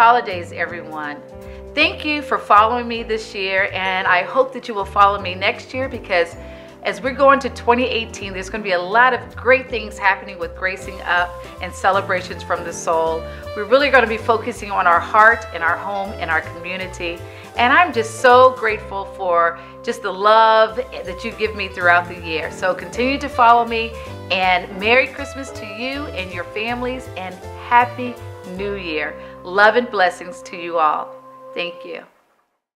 holidays, everyone. Thank you for following me this year, and I hope that you will follow me next year, because as we're going to 2018, there's going to be a lot of great things happening with Gracing Up and Celebrations from the Soul. We're really going to be focusing on our heart and our home and our community. And I'm just so grateful for just the love that you give me throughout the year. So continue to follow me, and Merry Christmas to you and your families, and Happy New Year. Love and blessings to you all. Thank you.